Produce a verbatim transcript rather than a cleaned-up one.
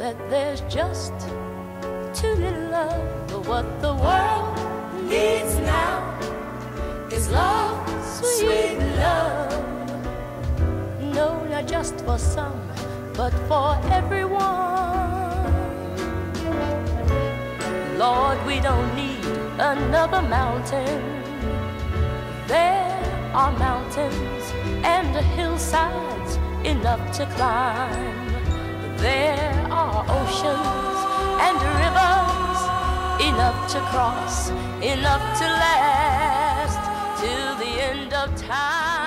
that there's just too little love. But what the world needs now is love, sweet love. No, not just for some, but for everyone. Lord, we don't need another mountain. There are mountains and hillsides enough to climb. There are oceans and rivers enough to cross, enough to last till the end of time.